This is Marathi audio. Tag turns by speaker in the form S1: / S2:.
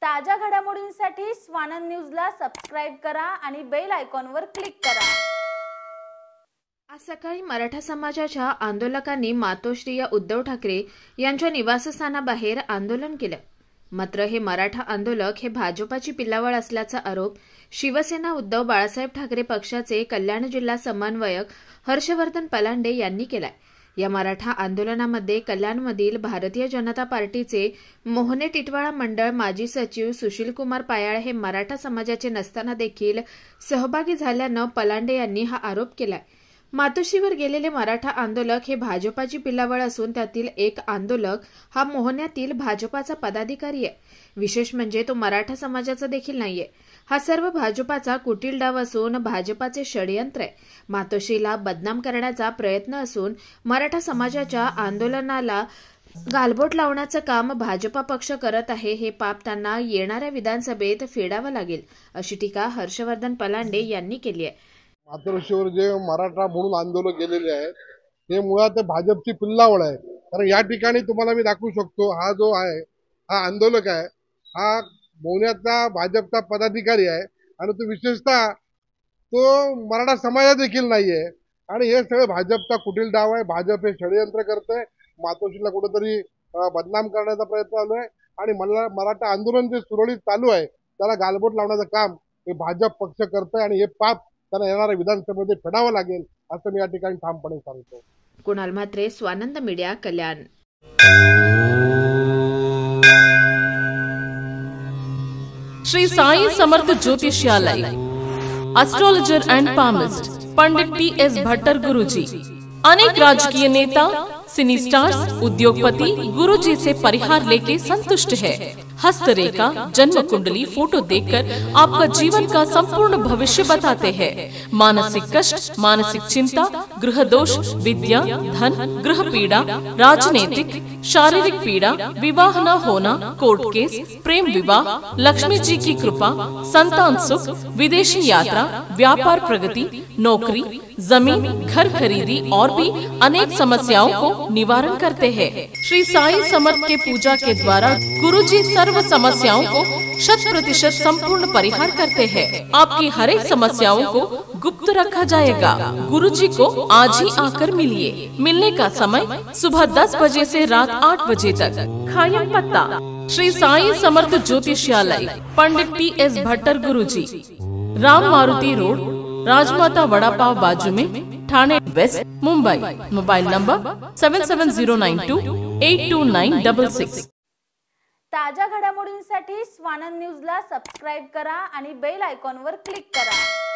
S1: ताज्या घडामोडींसाठी स्वानंद न्यूजला सबस्क्राइब करा आणि बेल आयकॉनवर क्लिक करा।
S2: आज सकाळी मराठा समाजाच्या आंदोलकांनी मातोश्री उद्धव ठाकरे यांच्या निवासस्थानाबाहेर आंदोलन केलं। मात्र हे मराठा आंदोलक हे भाजपाची पिल्लावळ असल्याचा आरोप शिवसेना उद्धव बाळासाहेब ठाकरे पक्षाचे कल्याण जिल्हा समन्वयक हर्षवर्धन पलांडे यांनी केलाय। या मराठा आंदोलनामध्ये कल्याणमधील भारतीय जनता पार्टीचे मोहने टिटवाळा मंडळ माजी सचिव सुशीलकुमार पायाळ हे मराठा समाजाचे नसताना देखील सहभागी झाल्यानं पलांडे यांनी हा आरोप केलाय। मातोश्रीवर गेलेले मराठा आंदोलक हे भाजपाची पिल्लावळ असून त्यातील एक आंदोलक हा मोहन्यातील भाजपाचा पदाधिकारी आहे। विशेष म्हणजे तो मराठा समाजाचा देखील नाहीये। हा सर्व भाजपाचा कुटील डाव असून भाजपाचे षडयंत्र आहे। मातोश्रीला बदनाम करण्याचा प्रयत्न असून मराठा समाजाच्या आंदोलनाला गालबोट लावण्याचं काम भाजपा पक्ष करत आहे। हे पाप त्यांना येणाऱ्या विधानसभेत फेडावं लागेल, अशी टीका हर्षवर्धन पलांडे यांनी केली आहे।
S3: मातोश्रीवर जे मराठा म्हणून आंदोलन केलेले आहे ते मुळात भाजपची पिल्लावळ आहे। कारण या ठिकाणी तुम्हाला मी दाखवू शकतो, हा जो आहे हा आंदोलक आहे, हा मोहन्याचा भाजपचा पदाधिकारी आहे आणि तो विशेषतः तो मराठा समाजात देखील नाहीये। आणि हे सगळं भाजपचा कुटील डाव आहे। भाजप हे षडयंत्र करतंय, मातोश्रीला कुठेतरी बदनाम करण्याचा प्रयत्न चालू आहे आणि मराठा आंदोलन जे सुरळीत चालू आहे त्याला गालबोट लावण्याचं काम हे भाजप पक्ष करतंय आणि हे पाप त्यांना येणाऱ्या विधानसभेमध्ये फेडावं लागेल, असं मी या ठिकाणी ठामपणे सांगतो।
S2: Kunal Mhatre, Swanand media, Kalyan.
S4: Shri Sai Samarth Jyotishalaya, astrologer and palmist Pandit PS Bhattar Guruji. अनेक राजकीय नेता, सिनी स्टार्स, उद्योगपति गुरुजी से परिहार लेके संतुष्ट है। हस्तरेखा, जन्म कुंडली, फोटो देखकर आपका जीवन का संपूर्ण भविष्य बताते हैं। मानसिक कष्ट, मानसिक चिंता, गृह दोष, विद्या, धन, गृह पीड़ा, राजनीतिक, शारीरिक पीड़ा, विवाह न होना, कोर्ट केस, प्रेम विवाह, लक्ष्मी जी की कृपा, संतान सुख, विदेशी यात्रा, व्यापार प्रगति, नौकरी, जमीन, घर खरीदी और भी अनेक समस्याओं को निवारण करते हैं। श्री साई समर्थ के पूजा के द्वारा गुरुजी सर्व समस्याओं को 100% संपूर्ण परिहार करते हैं। आपकी हर एक समस्याओं को गुप्त रखा जाएगा। गुरुजी को आज ही आकर मिलिए। मिलने का समय सुबह 10 बजे से रात 8 बजे तक। खायम पत्ता श्री साई समर्थ ज्योतिषालय, पंडित PS भट्टर गुरुजी, राम मारुति रोड, राजमाता वड़ा पाव बाजू में, Thane west, Mumbai. Mobile number 7709282966।
S1: ताज्या घडामोडींसाठी स्वानंद न्यूजला सबस्क्राइब करा आणि बेल आयकॉनवर क्लिक करा।